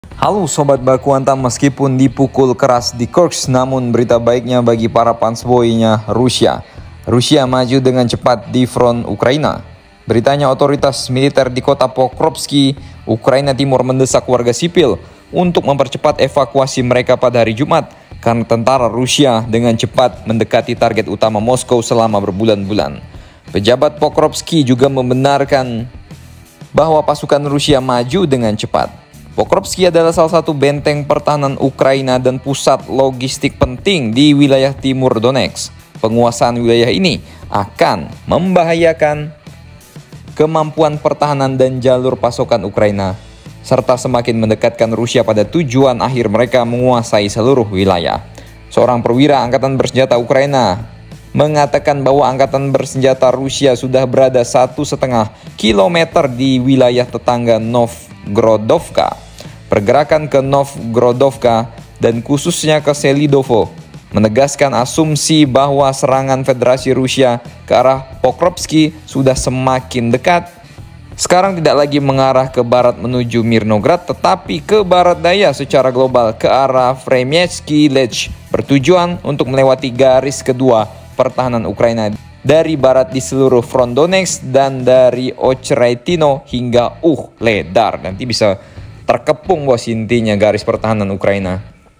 Halo Sobat Baku Hantam, meskipun dipukul keras di Kursk, namun berita baiknya bagi para fansboynya Rusia. Rusia maju dengan cepat di front Ukraina. Beritanya otoritas militer di kota Pokrovsky, Ukraina Timur mendesak warga sipil untuk mempercepat evakuasi mereka pada hari Jumat karena tentara Rusia dengan cepat mendekati target utama Moskow selama berbulan-bulan. Pejabat Pokrovsky juga membenarkan bahwa pasukan Rusia maju dengan cepat. Pokrovsky adalah salah satu benteng pertahanan Ukraina dan pusat logistik penting di wilayah timur Donetsk. Penguasaan wilayah ini akan membahayakan kemampuan pertahanan dan jalur pasokan Ukraina, serta semakin mendekatkan Rusia pada tujuan akhir mereka menguasai seluruh wilayah. Seorang perwira angkatan bersenjata Ukraina mengatakan bahwa angkatan bersenjata Rusia sudah berada 1,5 kilometer di wilayah tetangga Novgrodovka. Pergerakan ke Novgrodovka dan khususnya ke Selidovo menegaskan asumsi bahwa serangan Federasi Rusia ke arah Pokrovsky sudah semakin dekat. Sekarang tidak lagi mengarah ke barat menuju Mirnograd, tetapi ke barat daya secara global ke arah Fremyetsky Lech, bertujuan untuk melewati garis kedua pertahanan Ukraina dari barat di seluruh front Donetsk dan dari Ochretino hingga Uhledar. Nanti bisa terkepung bos intinya garis pertahanan Ukraina.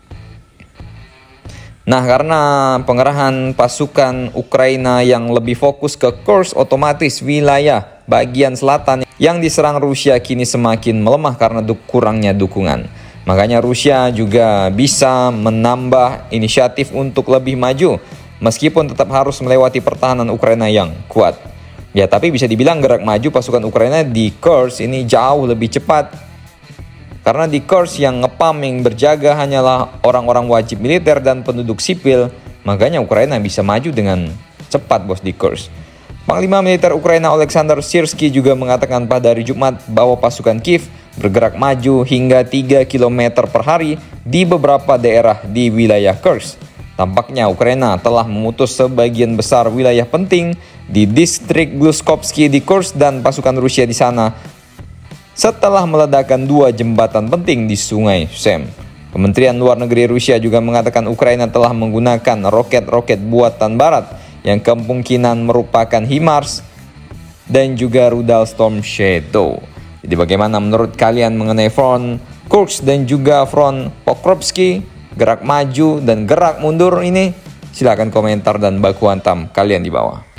Nah, karena pengerahan pasukan Ukraina yang lebih fokus ke Kursk, otomatis wilayah bagian selatan yang diserang Rusia kini semakin melemah karena kurangnya dukungan. Makanya Rusia juga bisa menambah inisiatif untuk lebih maju, meskipun tetap harus melewati pertahanan Ukraina yang kuat. Ya, tapi bisa dibilang gerak maju pasukan Ukraina di Kursk ini jauh lebih cepat. Karena di Kursk yang ngepam, yang berjaga hanyalah orang-orang wajib militer dan penduduk sipil, makanya Ukraina bisa maju dengan cepat bos di Kursk. Panglima militer Ukraina Oleksandr Syrskyi juga mengatakan pada hari Jumat bahwa pasukan Kiev bergerak maju hingga 3 km per hari di beberapa daerah di wilayah Kursk. Tampaknya Ukraina telah memutus sebagian besar wilayah penting di distrik Gluzkovsky di Kursk dan pasukan Rusia di sana setelah meledakkan 2 jembatan penting di Sungai Sem. Kementerian Luar Negeri Rusia juga mengatakan Ukraina telah menggunakan roket-roket buatan barat yang kemungkinan merupakan HIMARS dan juga rudal Storm Shadow. Jadi bagaimana menurut kalian mengenai front Kursk dan juga front Pokrovsky? Gerak maju dan gerak mundur ini? Silahkan komentar dan baku hantam kalian di bawah.